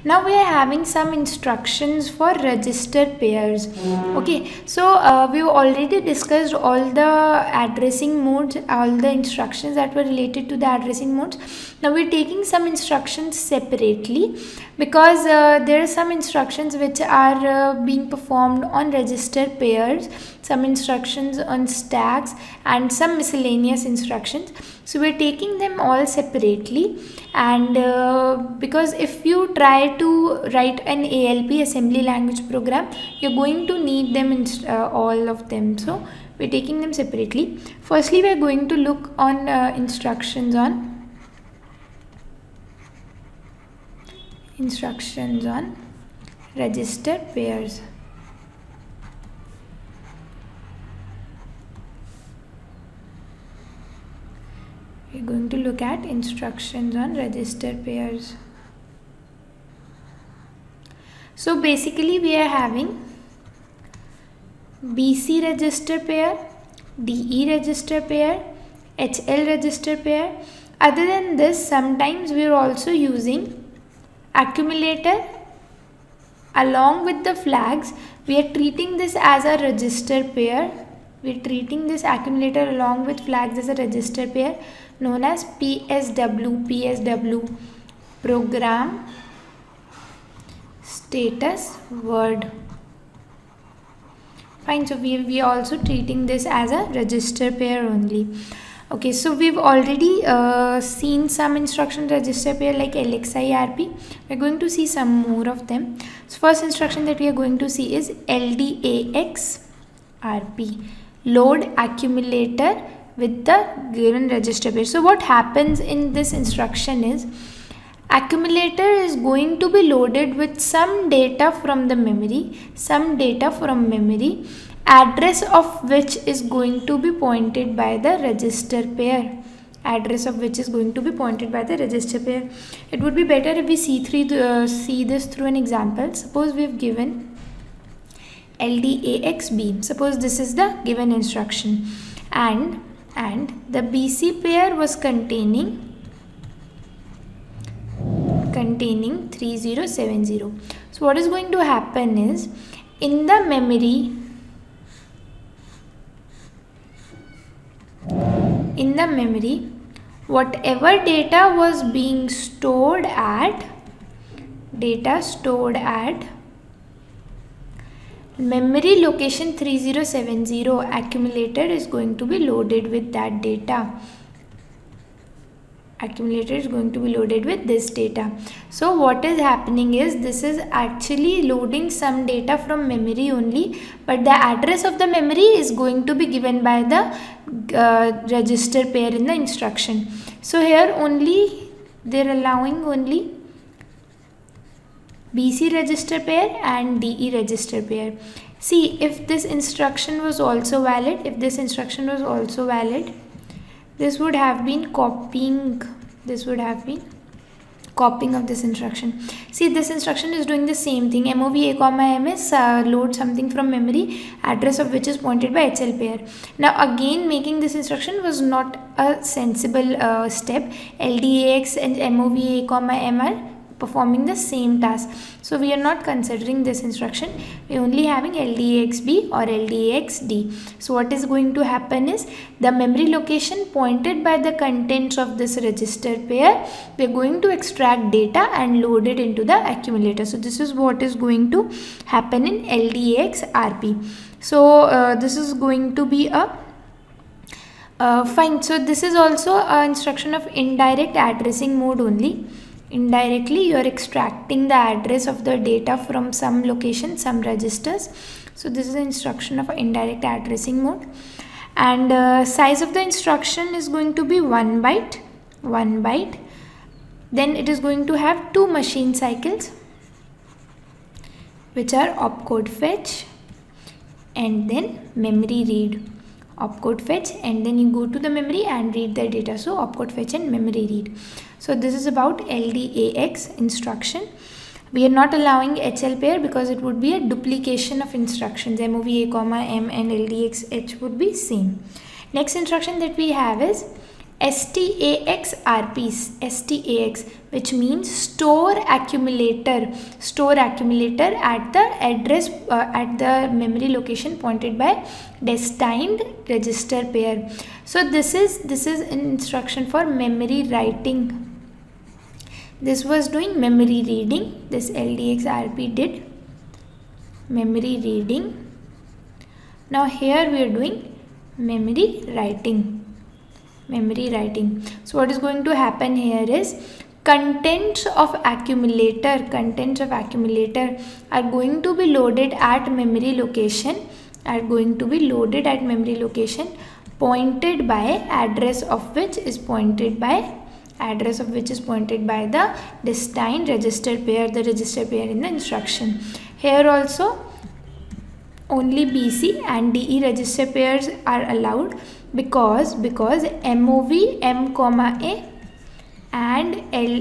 Now we are having some instructions for register pairs. Okay, so we've already discussed all the addressing modes, all the instructions that were related to the addressing modes. Now we're taking some instructions separately because there are some instructions which are being performed on register pairs, some instructions on stacks, and some miscellaneous instructions. So we're taking them all separately, and because if you try to write an ALP, assembly language program, you're going to need them in all of them. So we're taking them separately. Firstly, we're going to look on instructions on register pairs. We're going to look at instructions on register pairs. So basically we are having BC register pair, DE register pair, HL register pair. Other than this, sometimes we are also using accumulator along with the flags. We are treating this as a register pair. We are treating this accumulator along with flags as a register pair known as PSW, program status word. Fine, so we are also treating this as a register pair only. Okay, so we've already seen some instruction register pair like LXI RP. We're going to see some more of them. So first instruction that we are going to see is LDAX RP, load accumulator with the given register pair. So what happens in this instruction is accumulator is going to be loaded with some data from the memory, address of which is going to be pointed by the register pair. It would be better if we see this through an example. Suppose we've given LDAXB. Suppose this is the given instruction, and the BC pair was containing 3070. So what is going to happen is in the memory, whatever data was being stored at memory location 3070, accumulator is going to be loaded with that data. Accumulator is going to be loaded with this data. So what is happening is this is actually loading some data from memory only, but the address of the memory is going to be given by the register pair in the instruction. So here only they're allowing only BC register pair and DE register pair. See, if this instruction was also valid, this would have been copying of this instruction. See, this instruction is doing the same thing. MOV A, MS load something from memory, address of which is pointed by HL pair. Now again, making this instruction was not a sensible step. LDAX and MOV A, M are performing the same task. So we are not considering this instruction. We are only having LDAXB or LDAXD. So what is going to happen is the memory location pointed by the contents of this register pair, we are going to extract data and load it into the accumulator. So this is what is going to happen in LDAX RP. So this is going to be a fine. So this is also an instruction of indirect addressing mode only. Indirectly you are extracting the address of the data from some location, some registers. So this is an instruction of indirect addressing mode, and size of the instruction is going to be 1 byte. Then it is going to have 2 machine cycles, which are opcode fetch and then memory read. Opcode fetch, and then you go to the memory and read the data. So opcode fetch and memory read. So this is about LDAX instruction. We are not allowing HL pair because it would be a duplication of instructions. MOV A, M and LDAX H would be same. Next instruction that we have is STAX RPs, STAX, which means store accumulator at the address at the memory location pointed by destined register pair. So this is an instruction for memory writing. This was doing memory reading. This LDX RP did memory reading. Now here we are doing memory writing. So what is going to happen here is contents of accumulator are going to be loaded at memory location, pointed by address of which is pointed by the destined register pair, the register pair in the instruction. Here also only BC and DE register pairs are allowed because MOV M, A and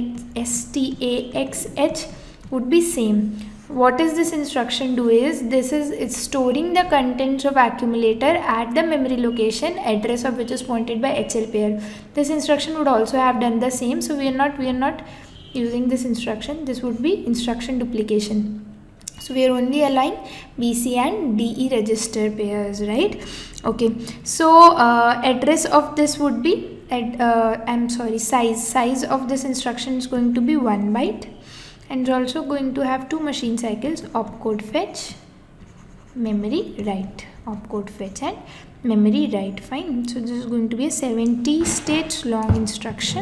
LSTAXH would be same. What is this instruction do is, it's storing the contents of accumulator at the memory location, address of which is pointed by HL pair. This instruction would also have done the same, so we are not using this instruction. This would be instruction duplication. So we are only allowing BC and DE register pairs, right? Okay, so address of this would be size of this instruction is going to be 1 byte, and also going to have 2 machine cycles, opcode fetch, memory write, opcode fetch and memory write. Fine. So this is going to be a 70 states long instruction.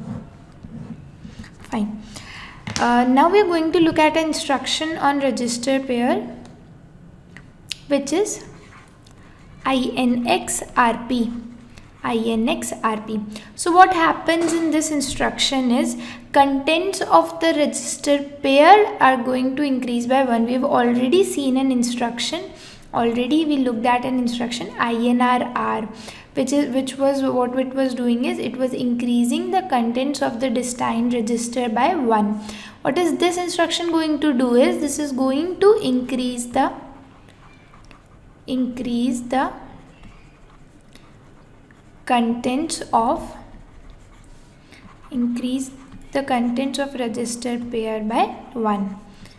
Fine. Now we are going to look at an instruction on register pair, which is INX RP. So what happens in this instruction is contents of the register pair are going to increase by 1. We have already seen an instruction. We looked at an instruction INR, which was what it was doing is it was increasing the contents of the destined register by 1. What is this instruction going to do is, this is going to increase the contents of register pair by 1.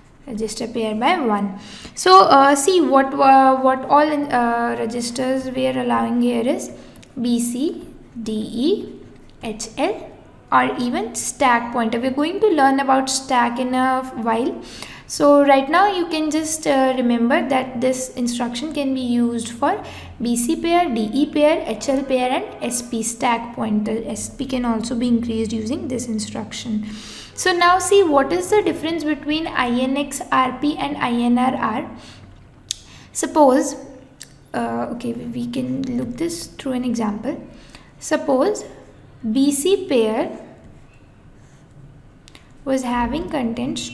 So see what all registers we are allowing here is BC, DE, HL, or even stack pointer. We are going to learn about stack in a while. So right now you can just remember that this instruction can be used for BC pair, DE pair, HL pair and SP, stack pointer. SP can also be increased using this instruction. So now see what is the difference between INX RP and INRR. Suppose, okay, we can look this through an example. Suppose BC pair was having contents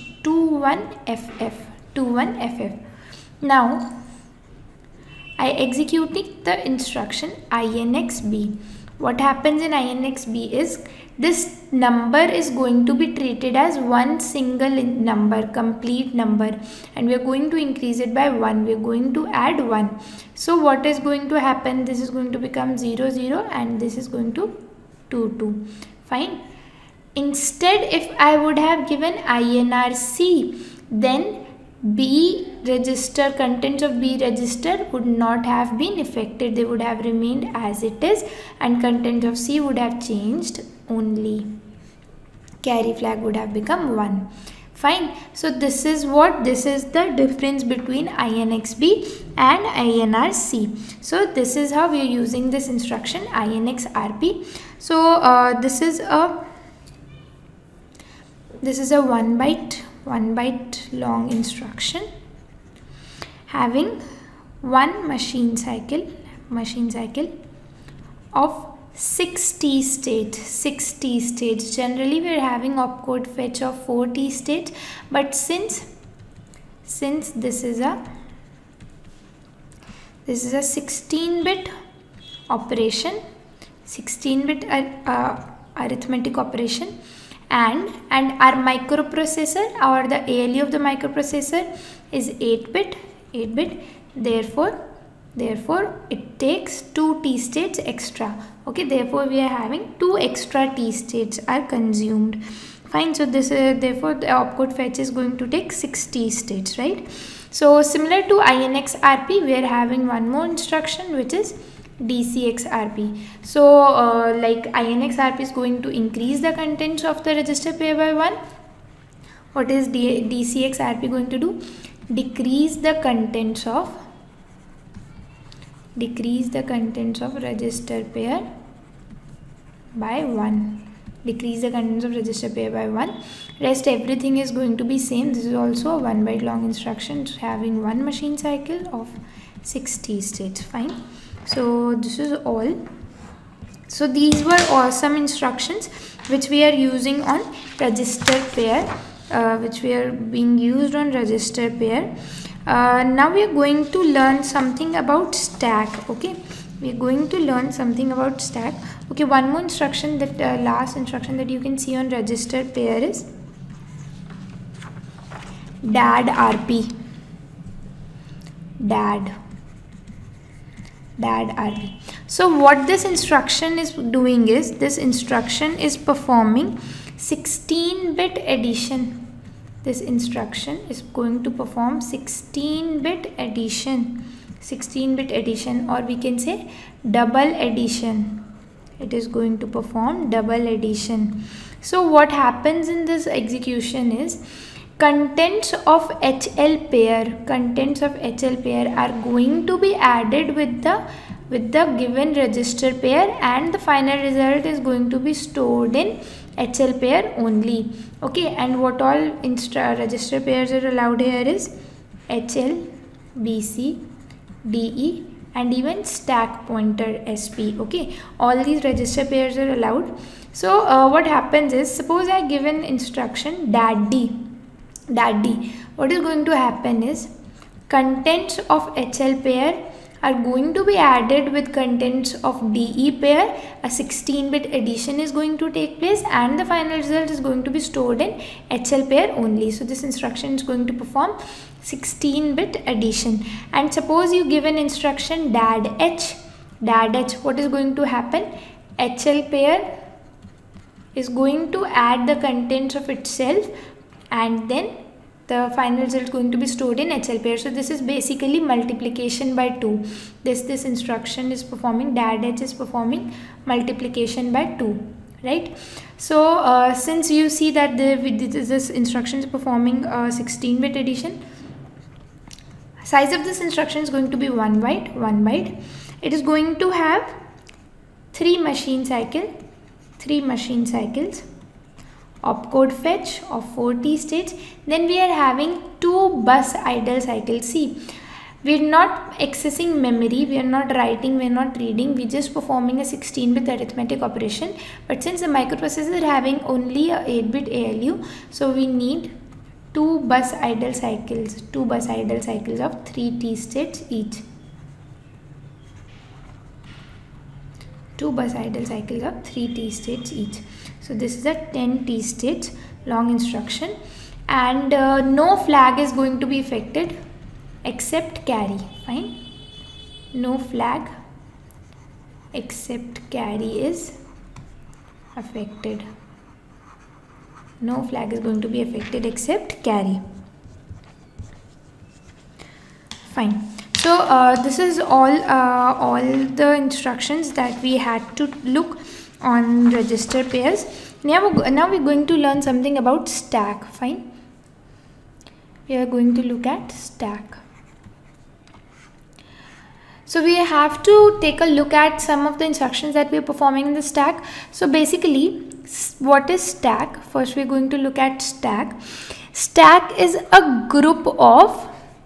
21FF. Now I executing the instruction INXB. What happens in INXB is this number is going to be treated as one single number, complete number, and we are going to increase it by 1. We are going to add 1. So what is going to happen? This is going to become 0, 0 and this is going to 2, 2. Fine. Instead, if I would have given INRC, then B register, contents of B register would not have been affected. They would have remained as it is, and content of C would have changed only. Carry flag would have become 1. Fine. So this is the difference between INXB and INRC. So this is how we are using this instruction INXRP. So this is a 1 byte long instruction having 1 machine cycle of 60 states. Generally we are having opcode fetch of 40 states, but since this is a 16-bit operation, 16-bit arithmetic operation, and our microprocessor or the ALU of the microprocessor is 8-bit. Therefore Therefore it takes 2 t states extra. Okay, therefore we are having 2 extra t states are consumed. Fine. So this is therefore the opcode fetch is going to take 6 t states, right? So similar to INX RP, we are having one more instruction which is DCX RP. So like INX RP is going to increase the contents of the register pair by 1. What is DCX RP going to do? Decrease the contents of register pair by 1. Decrease the contents of register pair by 1. Rest everything is going to be same. This is also a 1 byte long instruction having 1 machine cycle of 6 t states. Fine. So this is all. So these were awesome instructions which we are using on register pair, which we are being used on register pair. Now we are going to learn something about stack. Okay, we are going to learn something about stack. Okay, one more instruction, that last instruction that you can see on register pair is DAD RP. DAD RP. So what this instruction is doing is, this instruction is performing 16-bit addition. This instruction is going to perform 16-bit addition. 16-bit addition, or we can say double addition. It is going to perform double addition. So what happens in this execution is, contents of HL pair are going to be added with the given register pair, and the final result is going to be stored in HL pair only. Okay, and what all register pairs are allowed here is HL, BC, DE, and even stack pointer SP. Okay, all these register pairs are allowed. So what happens is, suppose I give an instruction DAD D. What is going to happen is, contents of HL pair are going to be added with contents of DE pair. A 16-bit addition is going to take place, and the final result is going to be stored in HL pair only. So this instruction is going to perform 16-bit addition. And suppose you give an instruction DAD H. What is going to happen? HL pair is going to add the contents of itself, and then the final result is going to be stored in HL pair. So this is basically multiplication by 2. This instruction is performing, DAD H is performing multiplication by 2, right? So since you see that this instruction is performing 16-bit addition, size of this instruction is going to be 1 byte. It is going to have 3 machine cycles, opcode fetch of 4 t states. Then we are having 2 bus idle cycles. See, we are not accessing memory, we are not writing, we are not reading, we are just performing a 16-bit arithmetic operation. But since the microprocessor is having only a 8-bit ALU, so we need 2 bus idle cycles of 3 t states each. 2 bus idle cycles of 3 t states each. So this is a 10 t states long instruction, and no flag is going to be affected except carry. Fine, no flag except carry is affected. No flag is going to be affected except carry. Fine. So this is all the instructions that we had to look on register pairs. Now we're going to learn something about stack. Fine. We are going to look at stack. So we have to take a look at some of the instructions that we are performing in the stack. So basically, what is stack? First we are going to look at stack. Stack is a group of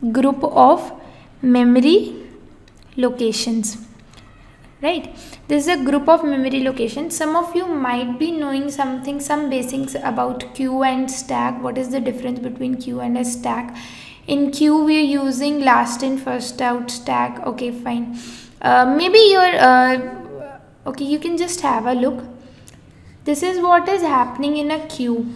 memory locations, right? This is a group of memory locations. Some of you might be knowing some basics about queue and stack. What is the difference between queue and a stack? In queue we are using last in first out stack. Okay, fine. Maybe you're okay, you can just have a look. This is what is happening in a queue.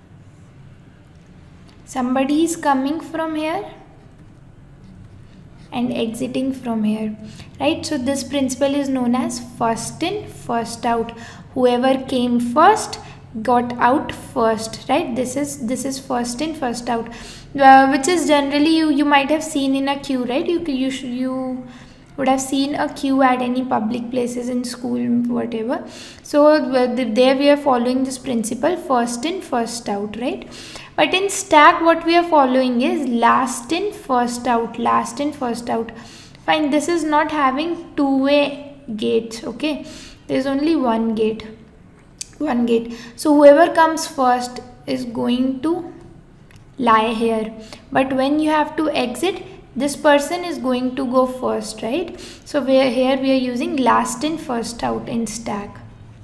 Somebody is coming from here. and exiting from here, right? So this principle is known as first in first out. Whoever came first got out first, right? This is first in first out, which is generally you might have seen in a queue, right? You would have seen a queue at any public places in school, whatever. So there we are following this principle, first in first out, right? But in stack what we are following is last in first out, last in first out. Fine, this is not having two-way gates, okay? There is only one gate. So whoever comes first is going to lie here, but when you have to exit, this person is going to go first, right? So we are using last in first out in stack.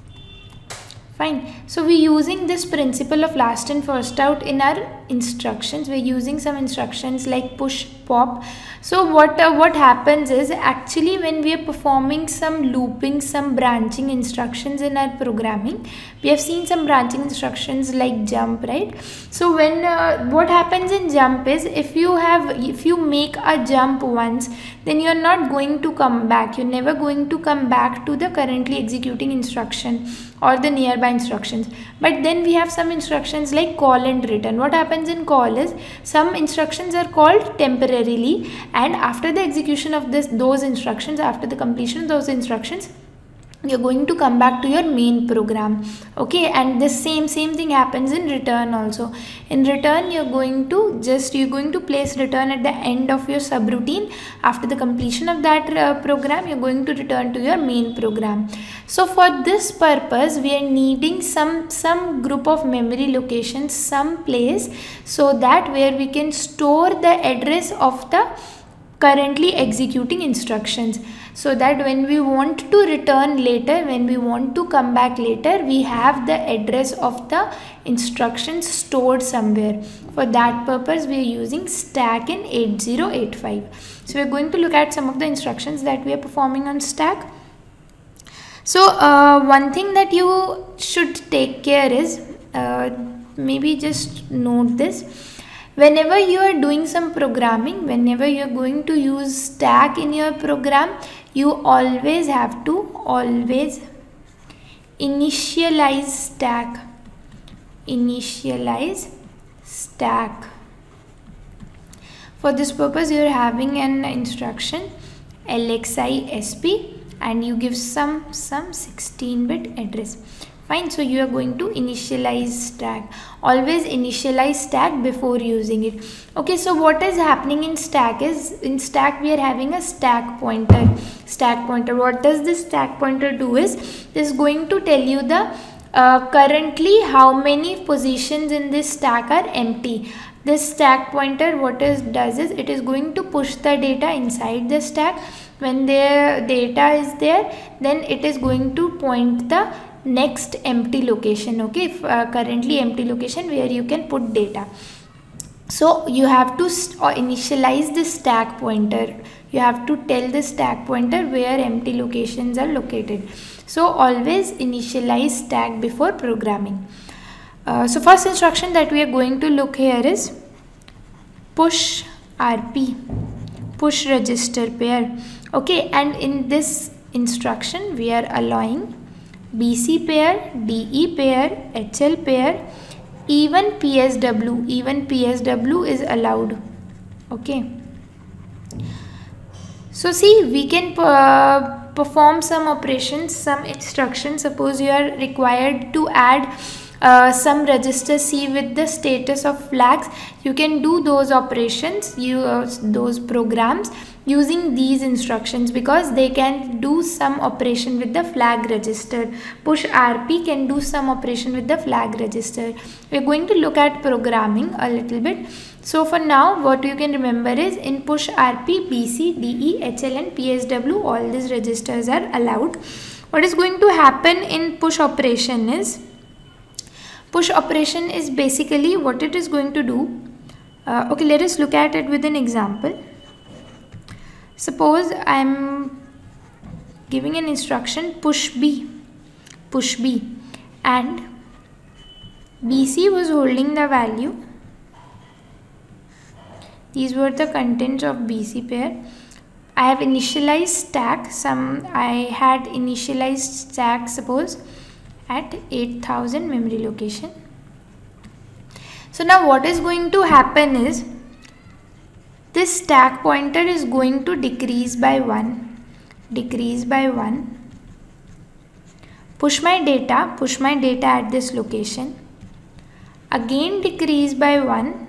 Fine. So we're using this principle of last in first out in our instructions. We're using some instructions like push, pop. So what happens is, actually when we are performing some looping, some branching instructions in our programming, we have seen some branching instructions like jump, right? So when what happens in jump is, if you make a jump once, then you're not going to come back. You're never going to come back to the currently executing instruction or the nearby instructions. But then we have some instructions like call and return. What happens in call is, some instructions are called temporarily, and after the execution of those instructions, after the completion of those instructions, you're going to come back to your main program, okay? And this same thing happens in return also. In return, you're going to place return at the end of your subroutine. After the completion of that program, you're going to return to your main program. So for this purpose, we are needing some group of memory locations, some place, so that where we can store the address of the currently executing instructions, so that when we want to return later, when we want to come back later, we have the address of the instructions stored somewhere. For that purpose, we are using stack in 8085. So we are going to look at some of the instructions that we are performing on stack. So one thing that you should take care is, maybe just note this. Whenever you are doing some programming, whenever you are going to use stack in your program, you always have to initialize stack. Initialize stack. For this purpose, you are having an instruction LXI SP, and you give some 16-bit address. Fine, so you are going to initialize stack. Always initialize stack before using it. Okay, so what is happening in stack is, in stack we are having a stack pointer. Stack pointer. What does this stack pointer do is, this is going to tell you the currently how many positions in this stack are empty. This stack pointer, what it does is, it is going to push the data inside the stack. When the data is there, then it is going to point the next empty location, okay? Currently empty location where you can put data. So you have to initialize the stack pointer. You have to tell the stack pointer where empty locations are located. So always initialize stack before programming. So first instruction that we are going to look here is push RP, push register pair, okay? And in this instruction we are allowing BC pair, DE pair, HL pair, even PSW is allowed, okay? So see, we can perform some operations, some instructions. Suppose you are required to add some register C with the status of flags. You can do those operations, those programs using these instructions, because they can do some operation with the flag register. Push RP can do some operation with the flag register. We're going to look at programming a little bit. So for now, what you can remember is, in push RP, BC, DE, HL and PSW, all these registers are allowed. What is going to happen in push operation is, push operation is basically what it is going to do. Okay, let us look at it with an example. Suppose I am giving an instruction push B, and BC was holding the value. These were the contents of BC pair. I have initialized stack. I had initialized stack, suppose at 8000 memory location. So now what is going to happen is this stack pointer is going to decrease by 1, push my data at this location, again decrease by 1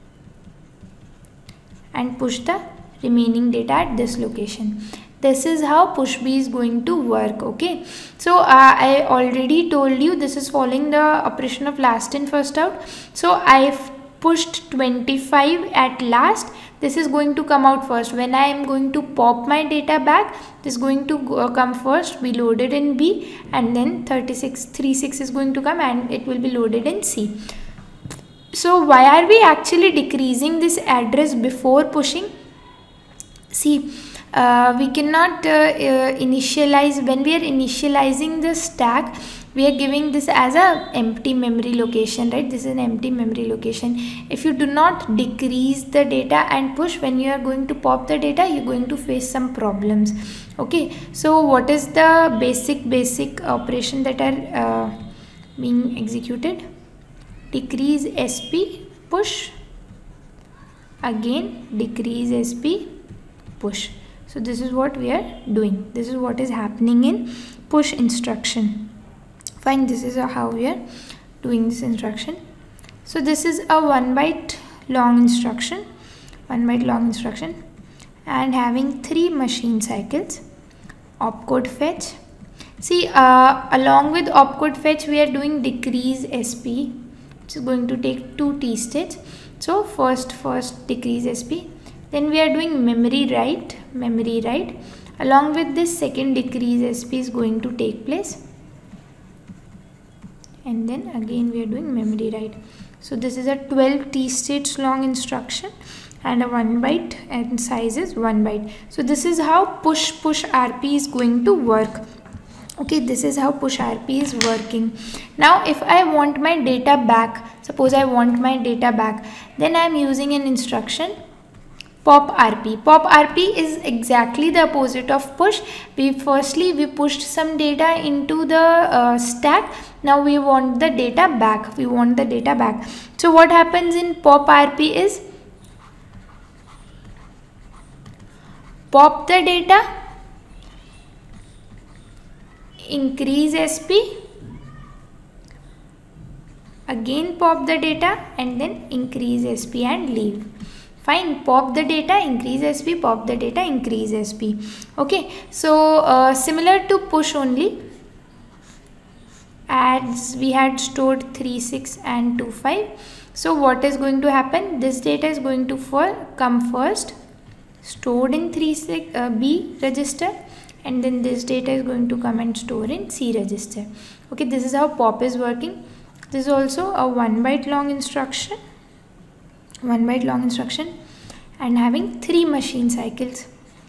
and push the remaining data at this location. This is how push B is going to work. Okay, so I already told you this is following the operation of last in first out. So I've pushed 25 at last. This is going to come out first. When I am going to pop my data back, this is going to come first, be loaded in B, and then 36 is going to come and it will be loaded in C. So why are we actually decreasing this address before pushing? See, we cannot initialize. When we are initializing the stack, we are giving this as a empty memory location, right? This is an empty memory location. If you do not decrease the data and push, when you are going to pop the data, you're going to face some problems. Okay, so what is the basic operation that are being executed? Decrease SP, push, again decrease SP, push. So this is what we are doing. This is what is happening in push instruction. Fine, this is how we are doing this instruction. So this is a 1 byte long instruction, and having 3 machine cycles. Opcode fetch. See, along with opcode fetch, we are doing decrease SP, which is going to take 2 T states. So first decrease SP. Then we are doing memory write. Along with this, second decrease SP is going to take place. And then again we are doing memory write. So this is a 12 T states long instruction and a 1 byte, and size is 1 byte. So this is how push RP is going to work. Okay, this is how push RP is working. Now if I want my data back, suppose I want my data back, then I am using an instruction pop RP. Pop RP is exactly the opposite of push. We pushed some data into the stack. Now we want the data back. So what happens in pop RP is pop the data, increase SP, again pop the data, and then increase SP and leave. Fine, pop the data, increase SP, pop the data, increase SP. Okay, so similar to push only, as we had stored 36 and 25. So what is going to happen? This data is going to come first, stored in B register, and then this data is going to come and store in C register. Okay, this is how pop is working. This is also a 1 byte long instruction, and having 3 machine cycles.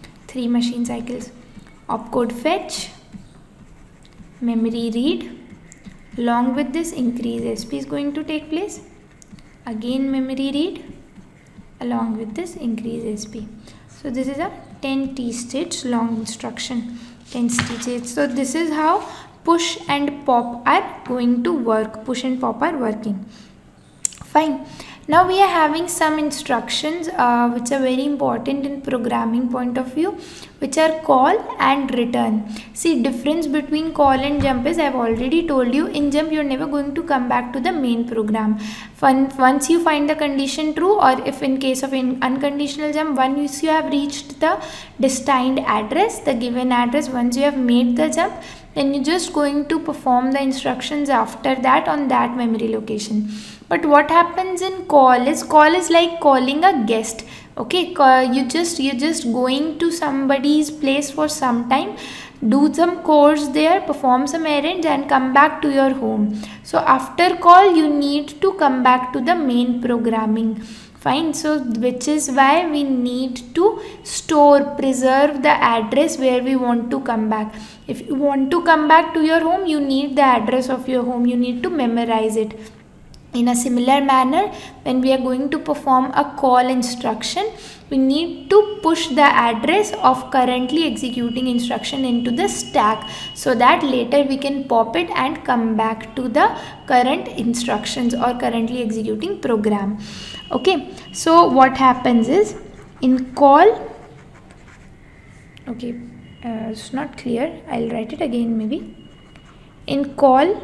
Opcode fetch, memory read. Along with this, increase SP is going to take place. Again memory read. Along with this, increase SP. So this is a 10 T states long instruction. 10 T states. So this is how push and pop are going to work. Push and pop are working. Fine. Now we are having some instructions which are very important in programming point of view, which are call and return. See, difference between call and jump is, I have already told you, in jump you are never going to come back to the main program. Once you find the condition true, or if in case of unconditional jump, once you have reached the destined address, the given address, once you have made the jump, then you're just going to perform the instructions after that on that memory location. But what happens in call is like calling a guest. Okay, you're just going to somebody's place for some time, do some course there, perform some errands, and come back to your home. So after call, you need to come back to the main programming. Fine, so which is why we need to preserve the address where we want to come back. If you want to come back to your home, you need the address of your home. You need to memorize it. In a similar manner, when we are going to perform a call instruction, we need to push the address of currently executing instruction into the stack, so that later we can pop it and come back to the current instructions or currently executing program. Okay, so what happens is, in call, okay, it's not clear, I'll write it again maybe. In call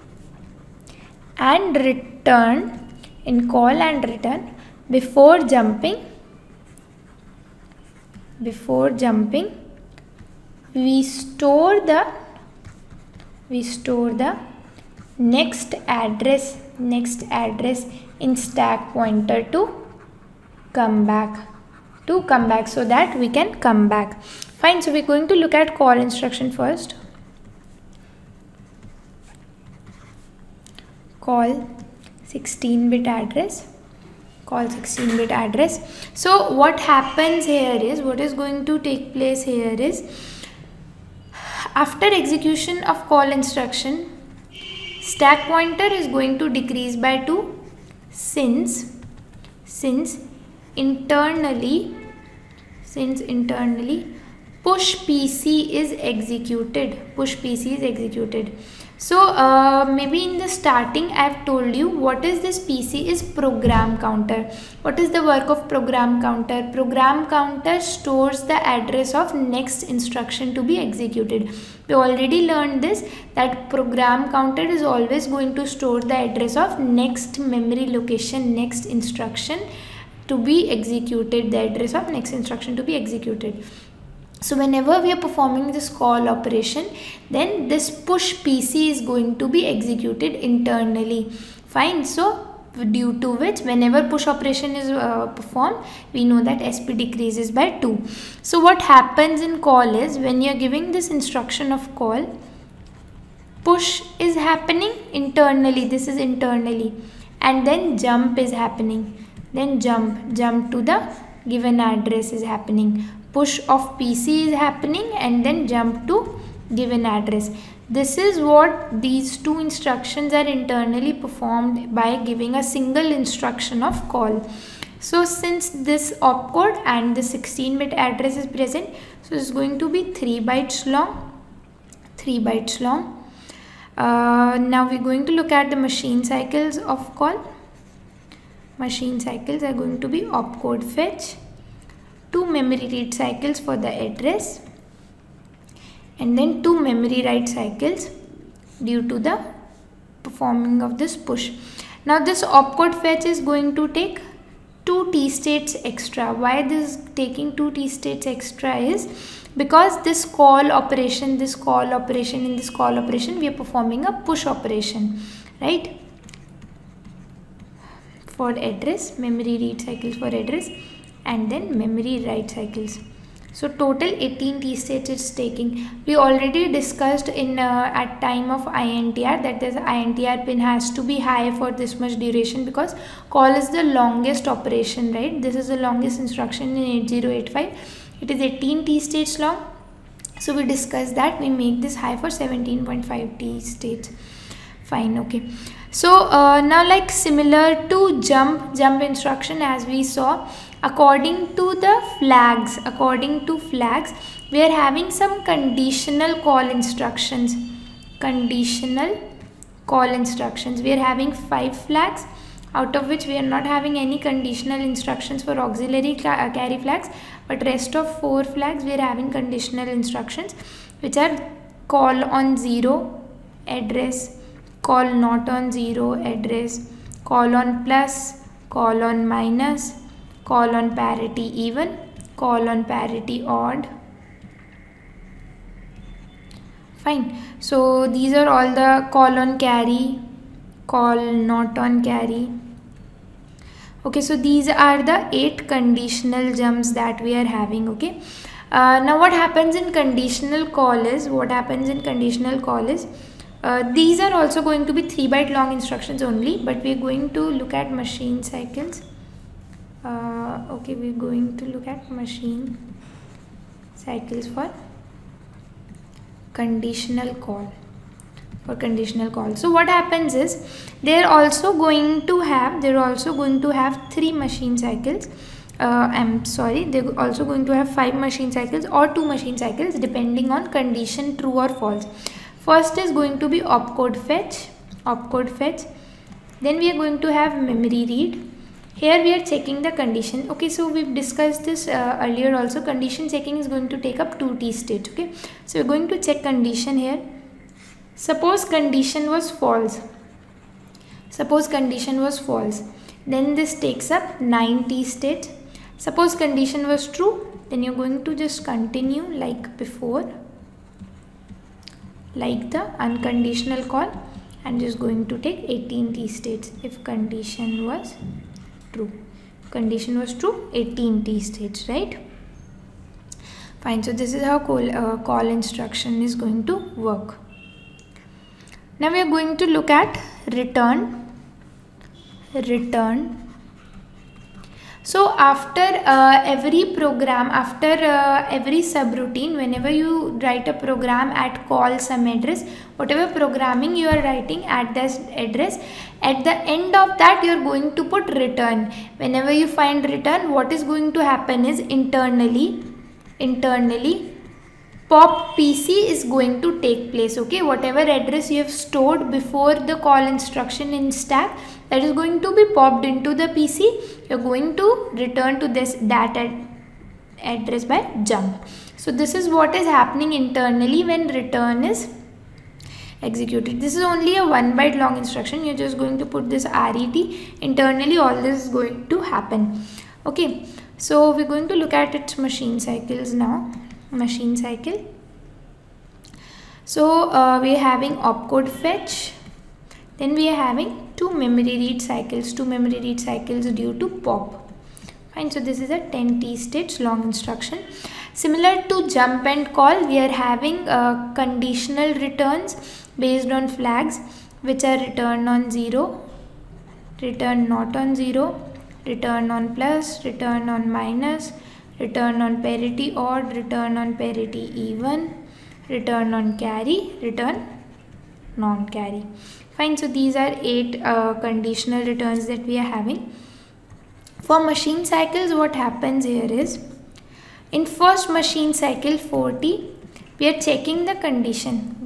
and return, before jumping, we store the next address in stack pointer to come back, so that we can come back. Fine, so we're going to look at call instruction first. Call 16-bit address. So what happens here is, what is going to take place here is, after execution of call instruction, stack pointer is going to decrease by 2, since internally push PC is executed. So maybe in the starting I have told you what is this PC is program counter. What is the work of program counter? Program counter stores the address of next instruction to be executed. We already learned this, that program counter is always going to store the address of next memory location, next instruction to be executed, the address of next instruction to be executed. So whenever we are performing this call operation, then this push PC is going to be executed internally. Fine. So due to which, whenever push operation is performed, we know that SP decreases by 2. So what happens in call is, when you are giving this instruction of call, push is happening internally, this is internally, and then jump is happening, then jump to the given address is happening. Push of PC is happening and then jump to given address. This is what these two instructions are internally performed by giving a single instruction of call. So since this opcode and the 16-bit address is present, so it's going to be 3 bytes long. Now we're going to look at the machine cycles of call. Machine cycles are going to be opcode fetch, 2 memory read cycles for the address, and then 2 memory write cycles due to the performing of this push. Now this opcode fetch is going to take 2 T states extra. Why this is taking 2 T states extra is because this call operation, we are performing a push operation, right? For address, memory read cycles for address, and then memory write cycles. So total 18 T states it's taking. We already discussed in at time of INTR that this INTR pin has to be high for this much duration, because call is the longest operation, right? This is the longest instruction in 8085. It is 18 T states long. So we discussed that we make this high for 17.5 T states. Fine, okay. So now, like similar to jump instruction, as we saw, according to flags, we are having some conditional call instructions. We are having 5 flags, out of which we are not having any conditional instructions for auxiliary carry flags, but rest of 4 flags we are having conditional instructions, which are call on 0 address, call not on 0 address, call on plus, call on minus, call on parity even, call on parity odd. Fine. So these are all the call on carry, call not on carry. Okay, so these are the 8 conditional jumps that we are having. Okay. Now what happens in conditional call is, these are also going to be 3 byte long instructions only, but we are going to look at machine cycles. Okay, we are going to look at machine cycles for conditional call. for conditional call. So what happens is they're also going to have 3 machine cycles. They're also going to have 5 machine cycles or 2 machine cycles depending on condition true or false. First is going to be opcode fetch. Then we are going to have memory read. Here we are checking the condition. Okay, so we've discussed this earlier also. Condition checking is going to take up 2 t states. Okay, so we're going to check condition here. Suppose condition was false. Then this takes up 9 t states. Suppose condition was true, then you're going to just continue like before, like the unconditional call, and just going to take 18 t states if condition was true. 18 t states, right? Fine. So this is how call instruction is going to work. Now we are going to look at return. So after every program, after every subroutine, whenever you write a program at call some address, whatever programming you are writing at this address, at the end of that you are going to put return. Whenever you find return, what is going to happen is internally pop PC is going to take place. Okay, whatever address you have stored before the call instruction in stack, that is going to be popped into the PC. You're going to return to that address by jump. So this is what is happening internally when return is executed. This is only a 1 byte long instruction. You're just going to put this RET. Internally all this is going to happen. Okay, so we're going to look at its machine cycles now. Machine cycle. So we are having opcode fetch. Then we are having 2 memory read cycles. 2 memory read cycles due to pop. Fine. So this is a 10 t states long instruction. Similar to jump and call, we are having conditional returns based on flags, which are return on 0, return not on 0, return on plus, return on minus, return on parity odd, return on parity even, return on carry, return non-carry. Fine. So these are 8 conditional returns that we are having. For machine cycles, what happens here is, in first machine cycle 40, we are checking the condition.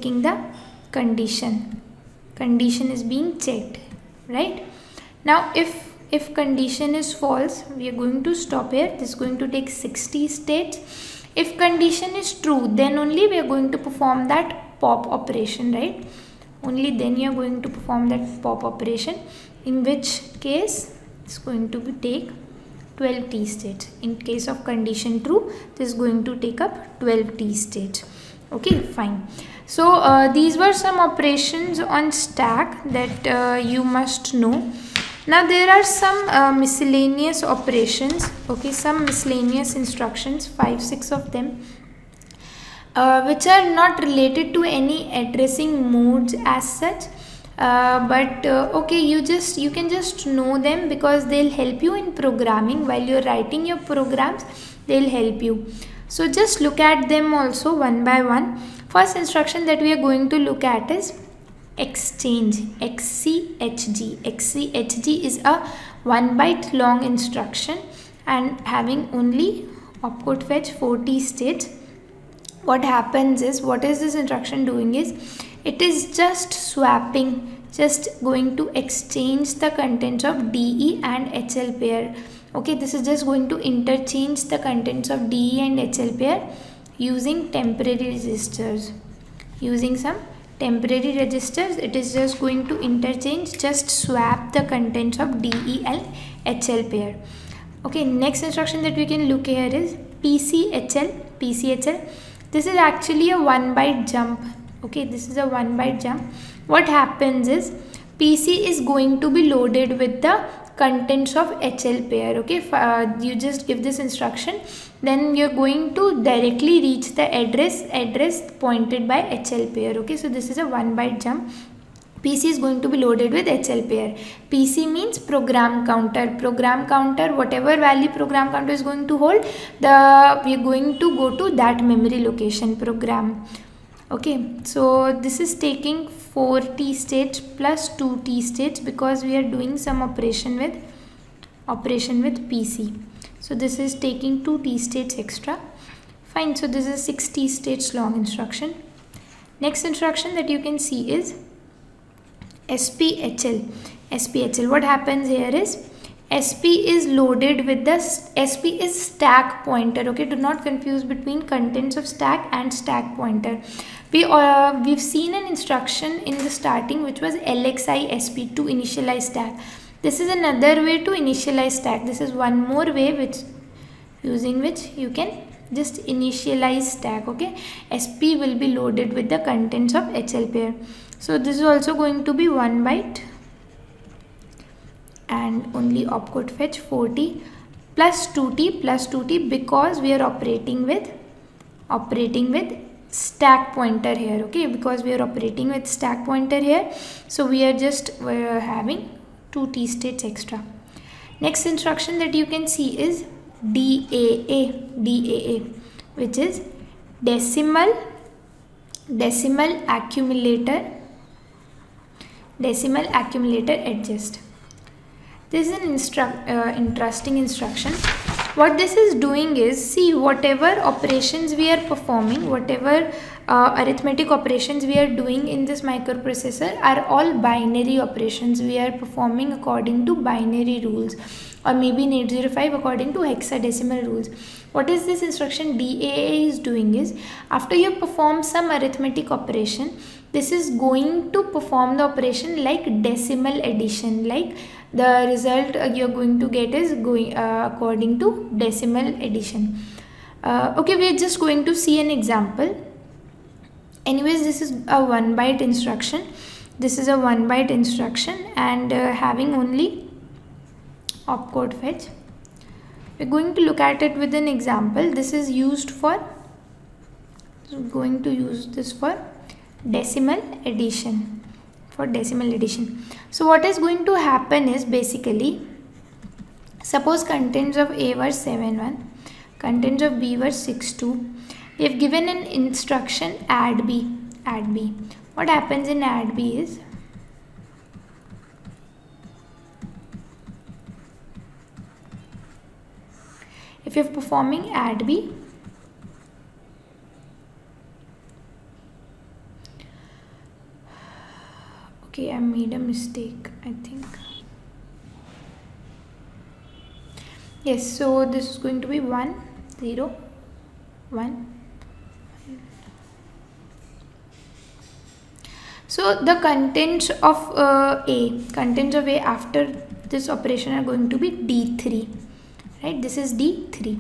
Condition is being checked, right? Now if condition is false, we are going to stop here. This is going to take 60 states. If condition is true, then only we are going to perform that pop operation, right? Only then you are going to perform that pop operation, in which case it's going to take 12 t states. In case of condition true, this is going to take up 12 t states. Okay, fine. So these were some operations on stack that you must know. Now there are some miscellaneous operations, okay, some miscellaneous instructions, 5-6 of them, which are not related to any addressing modes as such, but okay, you can just know them because they'll help you in programming. While you're writing your programs, they'll help you. So just look at them also one by one. First instruction that we are going to look at is exchange, XCHG. XCHG is a 1 byte long instruction and having only opcode fetch 40 states. What happens is, what is this instruction doing is, it is just swapping, just going to exchange the contents of DE and HL pair. Okay, this is just going to interchange the contents of DE and HL pair using temporary registers. Using some temporary registers, it is just going to interchange, just swap the contents of DE and HL pair. Okay, next instruction that we can look here is PCHL. This is actually a 1 byte jump. Okay, this is a 1 byte jump. What happens is, PC is going to be loaded with the contents of HL pair. Okay, you just give this instruction, then you're going to directly reach the address pointed by HL pair. Okay, so this is a 1 byte jump. PC is going to be loaded with HL pair. PC means program counter. Program counter, whatever value program counter is going to hold, we are going to go to that memory location program. Okay, so this is taking 4 T states plus 2 T states because we are doing some operation with PC. So this is taking 2 T states extra. Fine, so this is 6 T states long instruction. Next instruction that you can see is SPHL. SPHL, what happens here is SP is loaded with the SP is stack pointer. Okay, do not confuse between contents of stack and stack pointer. We've seen an instruction in the starting which was LXI SP to initialize stack. This is another way to initialize stack. This is one more way using which you can just initialize stack. Okay, SP will be loaded with the contents of HL pair. So this is also going to be 1 byte and only opcode fetch 4T plus 2T because we are operating with stack pointer here. Okay, because we are operating with stack pointer here, so we are just having 2 T states extra. Next instruction that you can see is DAA, which is decimal accumulator adjust. This is an interesting instruction. What this is doing is, see, whatever operations we are performing, whatever arithmetic operations we are doing in this microprocessor are all binary operations. We are performing according to binary rules, or maybe in 805 according to hexadecimal rules. What is this instruction DAA is doing is, after you perform some arithmetic operation, this is going to perform the operation like decimal addition, like the result you're going to get is going according to decimal addition. Okay, we're just going to see an example. Anyways, this is a 1 byte instruction. And having only opcode fetch. We're going to look at it with an example. This is used for, going to use this for decimal addition. So what is going to happen is, basically, suppose contents of A were 7-1, contents of B were 6-2. We have given an instruction add B. What happens in add B is, if you're performing add B, okay, I made a mistake, I think. Yes, so this is going to be 1 0 1. So the contents of A after this operation are going to be D3, right? This is D3.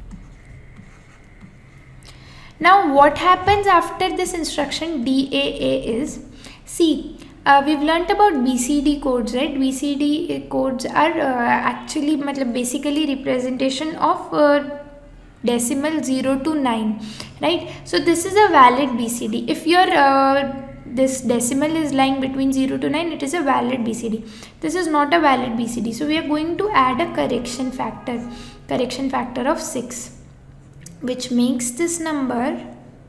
Now what happens after this instruction DAA is, see, we've learnt about BCD codes, right? BCD codes are actually basically representation of decimal 0 to 9, right? So this is a valid BCD. If your this decimal is lying between 0 to 9, it is a valid BCD. This is not a valid BCD. So we are going to add a correction factor of 6, which makes this number,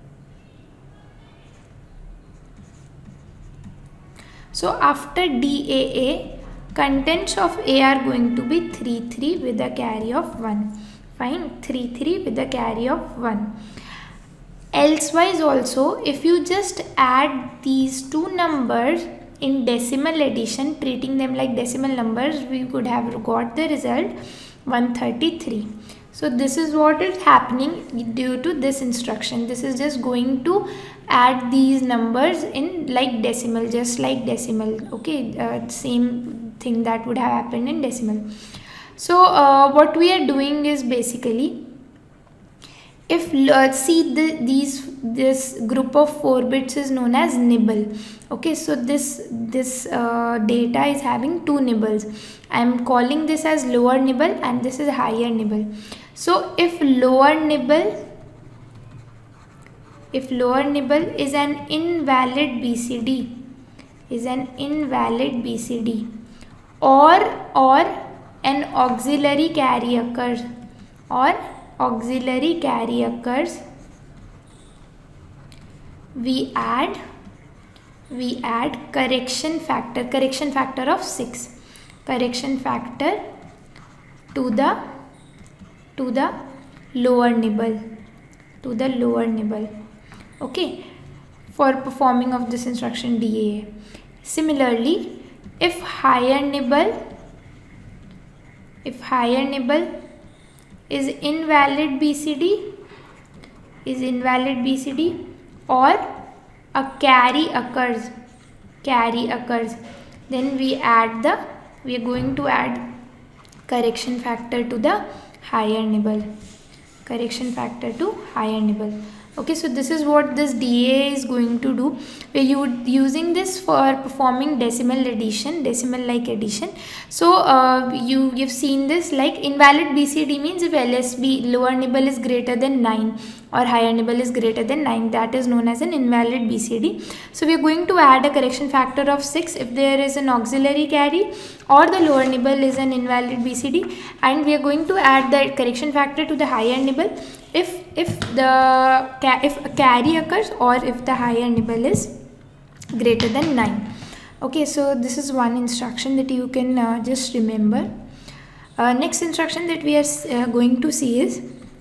so after DAA, contents of A are going to be 3 3 with a carry of 1. Fine, 3 3 with a carry of 1. Elsewise also, if you just add these two numbers in decimal addition, treating them like decimal numbers, we could have got the result 133. So this is what is happening due to this instruction. This is just going to add these numbers in like decimal, just like decimal. Okay, same thing that would have happened in decimal. So what we are doing is, basically, if see this group of 4 bits is known as nibble. Okay, so this data is having 2 nibbles. I am calling this as lower nibble and this is higher nibble. So if lower nibble is an invalid BCD, or an auxiliary carry occurs, we add correction factor of 6, correction factor to the lower nibble, okay, for performing of this instruction DAA. Similarly, if higher nibble is invalid BCD, or a carry occurs, then we are going to add correction factor to the higher nibble, okay. So this is what this DA is going to do. We are using this for performing decimal addition, decimal-like addition. So you've seen this, like invalid BCD means if LSB, lower nibble, is greater than 9 or higher nibble is greater than 9, that is known as an invalid BCD. So we are going to add a correction factor of 6 if there is an auxiliary carry or the lower nibble is an invalid BCD, and we are going to add the correction factor to the higher nibble if a carry occurs or if the higher nibble is greater than 9. Okay, so this is one instruction that you can just remember. Next instruction that we are going to see is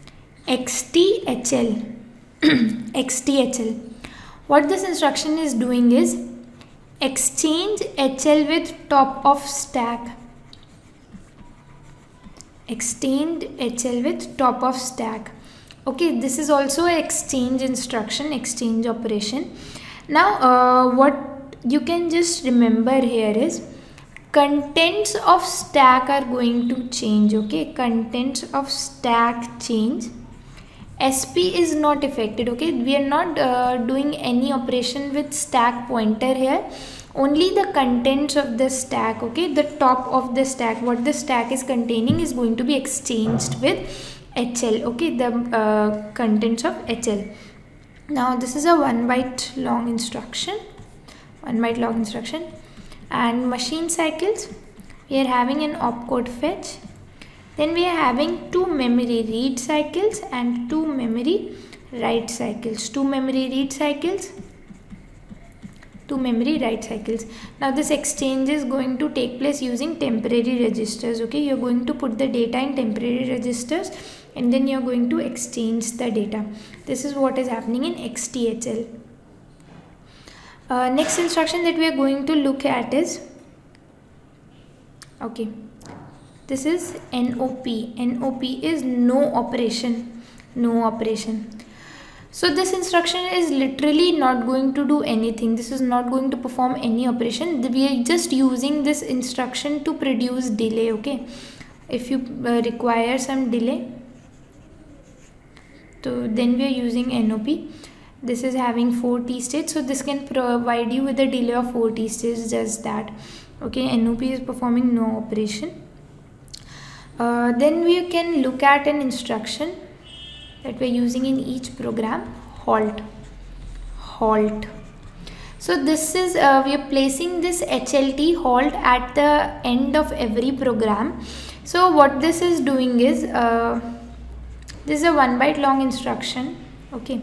XTHL. XTHL. What this instruction is doing is exchange HL with top of stack. Exchange HL with top of stack. Okay, this is also an exchange instruction, exchange operation. Now what you can just remember here is contents of stack are going to change. Okay, contents of stack change. SP is not affected. Okay, we are not doing any operation with stack pointer here, only the contents of the stack. Okay, the top of the stack, what the stack is containing is going to be exchanged with HL. Okay, the contents of HL. Now this is a 1 byte long instruction, and machine cycles, we are having an opcode fetch, then we are having 2 memory read cycles and 2 memory write cycles, 2 memory read cycles, 2 memory write cycles. Now this exchange is going to take place using temporary registers. Okay, you're going to put the data in temporary registers and then you're going to exchange the data. This is what is happening in XTHL. Next instruction that we are going to look at is, okay, this is NOP. NOP is no operation. So this instruction is literally not going to do anything. This is not going to perform any operation. We are just using this instruction to produce delay. Okay, if you require some delay, so then we are using NOP. This is having 4 T states, so this can provide you with a delay of 4 T states, just that. Okay, NOP is performing no operation. Then we can look at an instruction that we are using in each program, halt. So this is, we are placing this HLT, halt, at the end of every program. So what this is doing is, this is a 1 byte long instruction. Okay,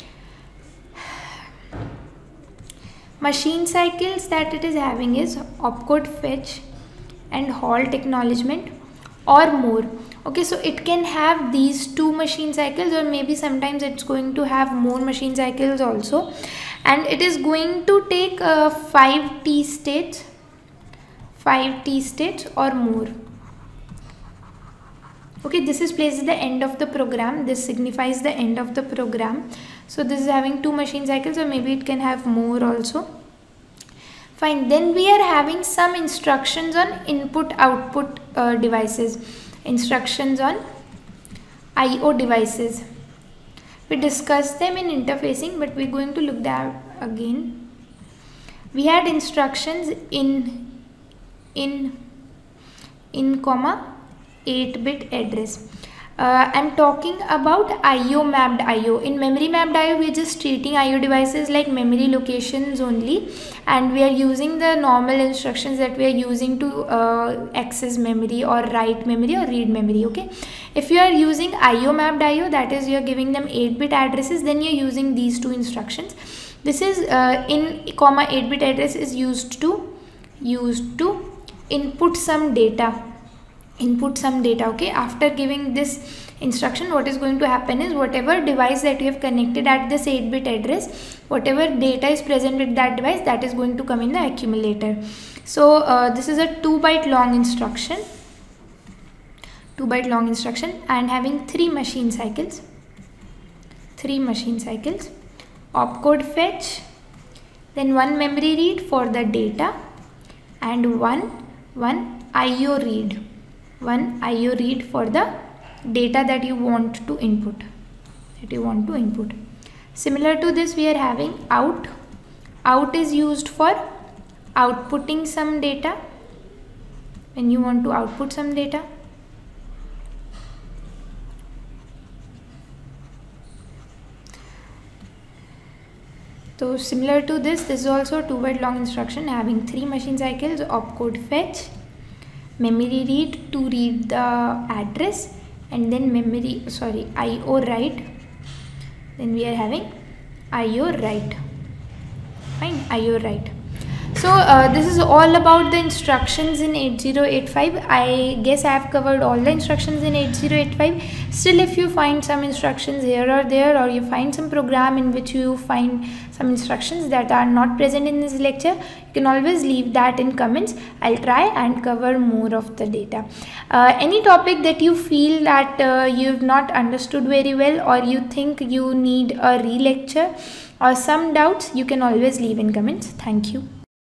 machine cycles that it is having is opcode fetch and halt acknowledgement or more. Okay, so it can have these 2 machine cycles, or maybe sometimes it's going to have more machine cycles also, and it is going to take 5 T states or more. Okay, this is placed at the end of the program. This signifies the end of the program. So this is having 2 machine cycles, or maybe it can have more also. Fine. Then we are having some instructions on input-output devices. Instructions on I/O devices. We discussed them in interfacing, but we're going to look that again. We had instructions in 8-bit address. I'm talking about IO mapped IO. In memory mapped IO, we're just treating IO devices like memory locations only, and we are using the normal instructions that we are using to access memory or write memory or read memory. Okay, if you are using IO mapped IO, that is, you are giving them 8-bit addresses, then you're using these 2 instructions. This is in comma 8-bit address is used to input some data. Okay, after giving this instruction, what is going to happen is whatever device that you have connected at this 8-bit address, whatever data is present with that device, that is going to come in the accumulator. So this is a 2-byte long instruction, and having 3 machine cycles. Opcode fetch, then 1 memory read for the data, and one IO read. 1 IO read for the data that you want to input. Similar to this, we are having out. Out is used for outputting some data. When you want to output some data. So similar to this is also a 2-byte long instruction having 3 machine cycles, opcode fetch, memory read to read the address, and then IO write. Then we are having IO write. Fine, IO write. So this is all about the instructions in 8085. I guess I have covered all the instructions in 8085. Still, if you find some instructions here or there, or you find some program in which you find some instructions that are not present in this lecture, you can always leave that in comments. I'll try and cover more of the data. Any topic that you feel that you've not understood very well, or you think you need a re-lecture, or some doubts, you can always leave in comments. Thank you.